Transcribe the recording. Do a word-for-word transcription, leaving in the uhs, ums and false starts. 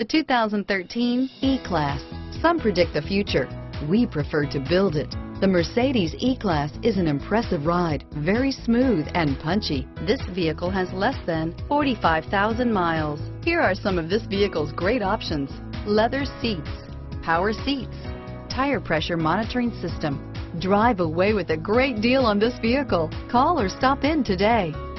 The two thousand thirteen E-Class. Some predict the future. We prefer to build it. The Mercedes E-Class is an impressive ride, very smooth and punchy. This vehicle has less than forty-five thousand miles. Here are some of this vehicle's great options: leather seats, power seats, tire pressure monitoring system. Drive away with a great deal on this vehicle. Call or stop in today.